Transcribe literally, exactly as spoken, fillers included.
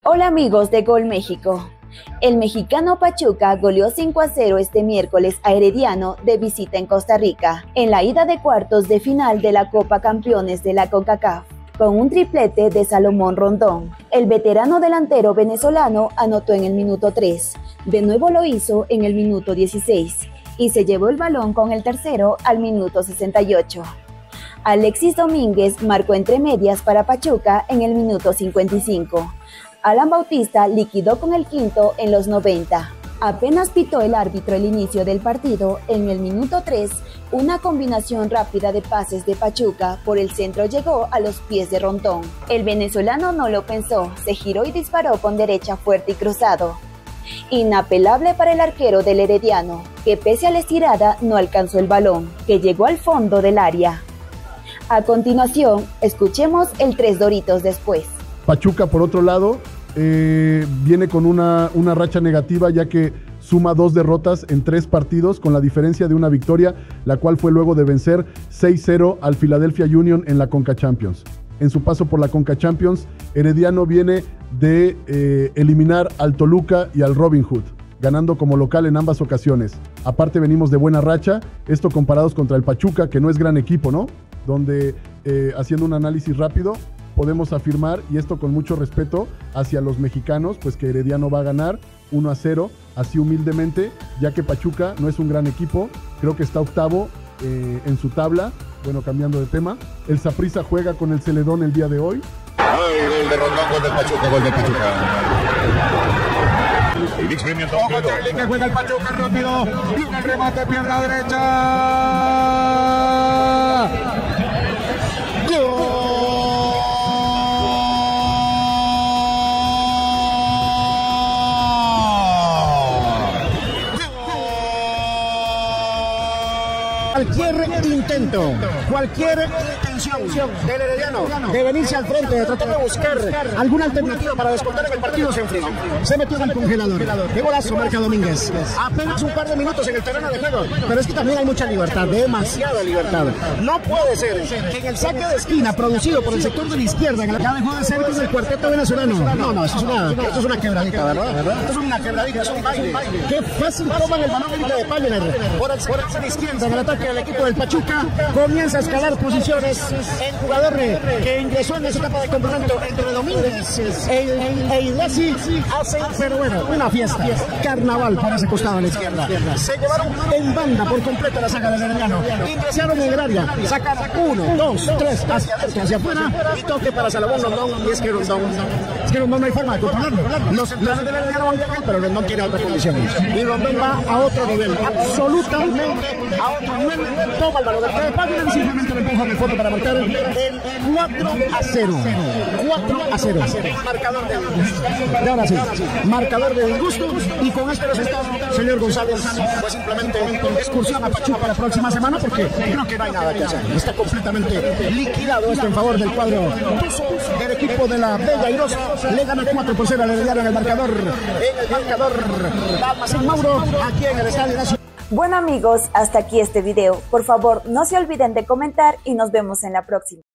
Hola amigos de Gol México. El mexicano Pachuca goleó cinco a cero este miércoles a Herediano de visita en Costa Rica, en la ida de cuartos de final de la Copa Campeones de la CONCACAF, con un triplete de Salomón Rondón. El veterano delantero venezolano anotó en el minuto tres, de nuevo lo hizo en el minuto dieciséis, y se llevó el balón con el tercero al minuto sesenta y ocho. Alexis Domínguez marcó entre medias para Pachuca en el minuto cincuenta y cinco. Alan Bautista liquidó con el quinto en los noventa. Apenas pitó el árbitro el inicio del partido, en el minuto tres, una combinación rápida de pases de Pachuca por el centro llegó a los pies de Rondón. El venezolano no lo pensó, se giró y disparó con derecha fuerte y cruzado. Inapelable para el arquero del Herediano, que pese a la estirada no alcanzó el balón, que llegó al fondo del área. A continuación, escuchemos el tres doritos después. Pachuca, por otro lado, eh, viene con una, una racha negativa, ya que suma dos derrotas en tres partidos, con la diferencia de una victoria, la cual fue luego de vencer seis cero al Philadelphia Union en la Conca Champions. En su paso por la Conca Champions, Herediano viene de eh, eliminar al Toluca y al Robin Hood, ganando como local en ambas ocasiones. Aparte venimos de buena racha, esto comparados contra el Pachuca, que no es gran equipo, ¿no? Donde, eh, haciendo un análisis rápido, podemos afirmar, y esto con mucho respeto hacia los mexicanos, pues que Herediano va a ganar uno a cero, así humildemente, ya que Pachuca no es un gran equipo, creo que está octavo eh, en su tabla. Bueno, cambiando de tema, el Saprissa juega con el Celedón el día de hoy. Ay, gol de Rondón, gol de Pachuca, gol de Pachuca. Y Dix Pimiento. Ojo, Charlie, que juega el Pachuca rápido. Viene el remate, pierna derecha. ¡Gol! Cualquier intento, cualquier intención del Herediano de venirse al frente, de tratar de buscar alguna alternativa para descontar en el partido, se enfrió. Se metió en el congelador. Qué golazo marca Domínguez. Apenas un par de minutos en el terreno de juego, pero es que también hay mucha libertad, demasiada libertad. No puede ser que en el saque de esquina producido por el sector de la izquierda, en la que dejó de ser con el cuarteto venezolano. No, no, esto es una, esto es una quebradita, ¿verdad? Esto es una quebradita, es un baile. Qué fácil toman el balón de Payner por el sector de la izquierda en el ataque del equipo del Pachuca. Comienza a escalar posiciones el jugador que ingresó en esa etapa de complemento entre Domínguez e Iglesi. Hace, pero bueno, una fiesta, carnaval para ese costado a la izquierda. Se llevaron en banda por completo la saga del Herediano. Ingresaron en el área, sacan uno, dos, tres, hacia adentro, hacia afuera, y toque para Salomón Rondón. Y es que Rondón, es que Rondón no hay forma de controlarlo. Los centrales del Herediano van a, pero Rondón quiere otra condición. Y Rondón va a otro nivel, absolutamente a otro nivel. Toma el balón de Payner y simplemente le empuja en el fondo para marcar el cuatro a cero. cuatro a cero. Marcador de disgusto. Y ahora sí, marcador de disgusto. Y con este resultado, señor González, pues simplemente excursión a Pachuca para la próxima semana, porque creo que no hay nada que hacer. Está completamente liquidado esto en favor del cuadro tuzo del equipo de la Bella Airosa. Le gana cuatro por cero al Herediano en el marcador. En el marcador, Almacén Mauro, aquí en el Estadio Nacional. Bueno amigos, hasta aquí este video. Por favor, no se olviden de comentar y nos vemos en la próxima.